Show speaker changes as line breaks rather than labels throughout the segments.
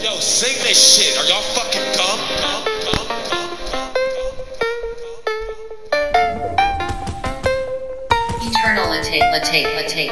Yo, sing this shit. Are y'all fucking dumb?
Eternal latte.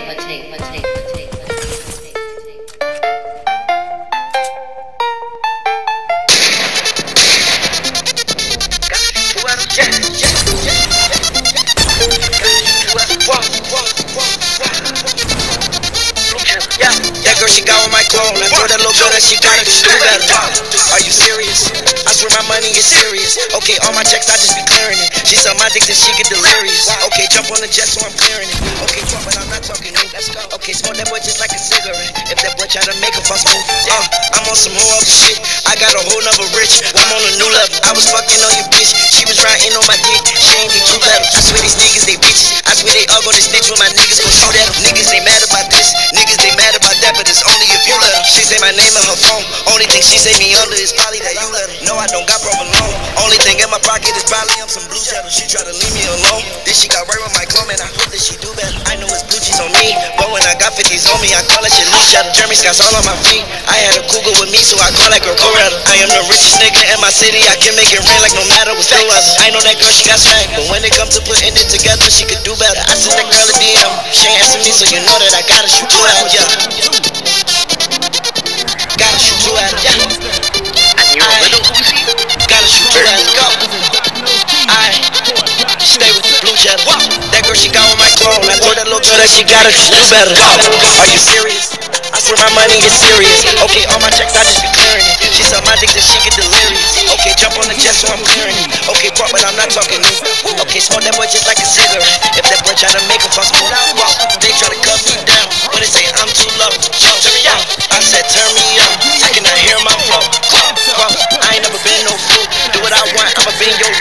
That girl, she got on my clone. I told that little girl that she gotta do better. Are you serious? I swear my money is serious. Okay, all my checks, I just be clearing it. She suck my dick till she get delirious. Okay, jump on the jet so I'm clearing it. Okay, talk, but I'm not talking new. Let's go. Okay, smoke that boy just like a cigarette. If that boy try to make a fuss move, I'm on some whole other shit. I got a whole nother rich. I'm on a new level. I was fucking on your bitch. She was riding on my dick. She ain't need two levels. I swear these niggas, they bitches. I swear they all gonna snitch when my niggas gon' shoot at them. Niggas, they mad about this. Niggas, they mad about that, but it's only if you let them. She say my name in her phone. Only thing she say me under is probably that you let her. No, I don't got proper loan. Only thing in my pocket is probably some blue cheddar. She try to leave me alone. Then she got right with my clone, and I hope that she do better. I know it's blue cheese on me, but when I got 50s on me, I call that shit loose cheddar. Jeremy Scott's all on my feet. I had a cougar with me, so I call that girl Coretta. I am the richest nigga in my city. I can make it rain like no matter what's the weather. I know that girl, she got swag, but when it comes to putting it together, she could do better. I sent that girl a DM. She ain't answer me, so you know that I gotta shoot you out, yeah. Gotta shoot you out, yeah. Gotta shoot you out, go. Stay with the blue cheddar. That girl, she got on my clone. I told that little girl that she gotta do better. Are you serious? I swear my money is serious. Okay, all my checks, I just be clearing it. She suck my dick till she get delirious. Okay, jump on the jet so I'm clearing it. Okay, talk, but I'm not talking new. Okay, smoke that boy just like a cigarette. If that boy try to make a fuss move, they try to cut me down. When they say I'm too low, turn me out. I said turn me up. I cannot hear my flow. I ain't never been no fool. Do what I want, I'ma be in your